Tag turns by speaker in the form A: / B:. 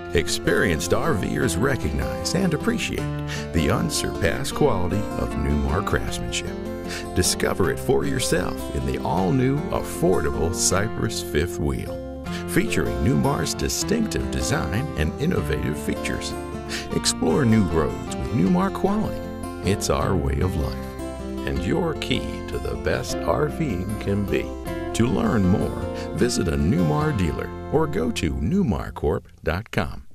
A: Experienced RVers recognize and appreciate the unsurpassed quality of Newmar craftsmanship. Discover it for yourself in the all-new, affordable Cypress fifth wheel, featuring Newmar's distinctive design and innovative features. Explore new roads with Newmar quality. It's our way of life, and your key to the best RVing can be. To learn more, visit a Newmar dealer or go to newmarcorp.com.